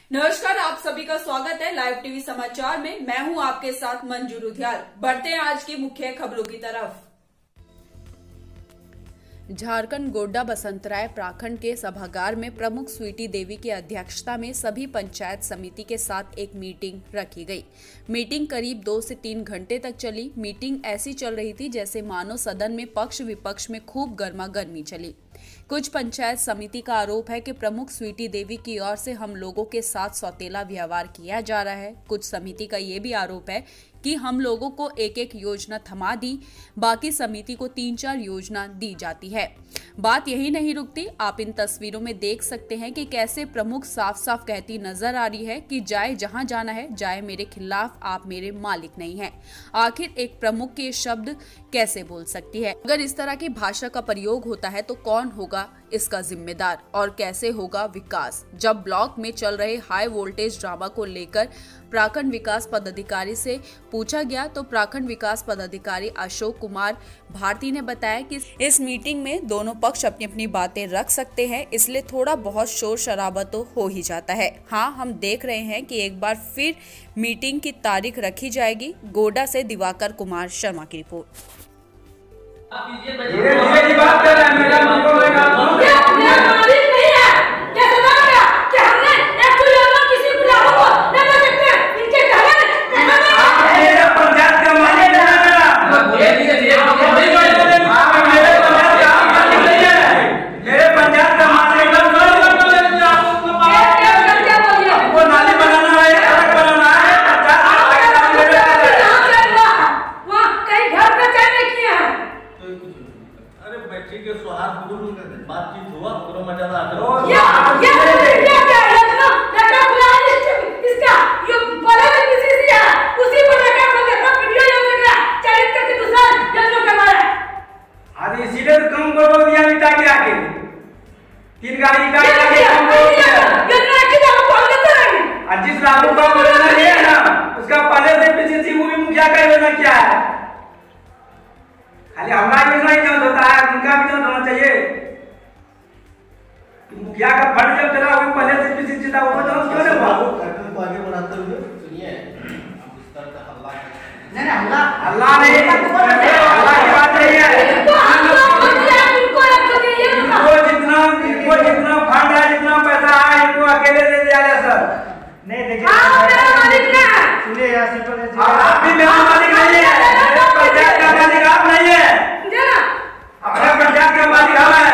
नमस्कार, आप सभी का स्वागत है लाइव टीवी समाचार में। मैं हूं आपके साथ मंजू रुधियाल। बढ़ते हैं आज की मुख्य खबरों की तरफ। झारखंड गोड्डा बसंतराय प्रखंड के सभागार में प्रमुख स्वीटी देवी की अध्यक्षता में सभी पंचायत समिति के साथ एक मीटिंग रखी गई। मीटिंग करीब 2 से 3 घंटे तक चली। मीटिंग ऐसी चल रही थी जैसे मानो सदन में पक्ष विपक्ष में खूब गर्मा गर्मी चली। कुछ पंचायत समिति का आरोप है कि प्रमुख स्वीटी देवी की ओर से हम लोगों के साथ सौतेला व्यवहार किया जा रहा है। कुछ समिति का ये भी आरोप है कि हम लोगों को एक एक योजना थमा दी, बाकी समिति को 3-4 योजना दी जाती है। बात यही नहीं रुकती। आप इन तस्वीरों में देख सकते हैं कि कैसे प्रमुख साफ साफ कहती नजर आ रही है कि जाए जहां जाना है जाए, मेरे खिलाफ आप मेरे मालिक नहीं हैं। आखिर एक प्रमुख के शब्द कैसे बोल सकती है? अगर इस तरह की भाषा का प्रयोग होता है तो कौन होगा इसका जिम्मेदार और कैसे होगा विकास? जब ब्लॉक में चल रहे हाई वोल्टेज ड्रामा को लेकर प्रखंड विकास पदाधिकारी से पूछा गया तो प्रखंड विकास पदाधिकारी अशोक कुमार भारती ने बताया कि इस मीटिंग में दोनों पक्ष अपनी अपनी बातें रख सकते हैं, इसलिए थोड़ा बहुत शोर शराबा तो हो ही जाता है। हाँ, हम देख रहे हैं कि एक बार फिर मीटिंग की तारीख रखी जाएगी। गोड्डा से दिवाकर कुमार शर्मा की रिपोर्ट। बातचीत हुआ पूरा मजा कम करो दिया मिटा के आके 3 गाड़ी मिटा के और जिस रामू का बोलना है ना उसका पहले से पीछे से वो भी मुखिया का योजना क्या है। खाली हमारा योजना ही जांच होता है, उनका भी जांच होना चाहिए। मुखिया का फंड जब चला वो पहले से पीछे चिता वो जांच क्यों नहीं हुआ? कार्यक्रम को आगे बढ़ाते हुए सुनिए, इस तरह का हल्ला नहीं, हल्ला की बात नहीं है। इनको जितना फंड है, जितना पैसा है, इनको अकेले दे दिया जाए सर। नहीं देखिए, सुनिए यार, आप भी मेरा मालिक नहीं है, पंचायत का मालिक आप नहीं है, अपना पंचायत का मालिक हम है।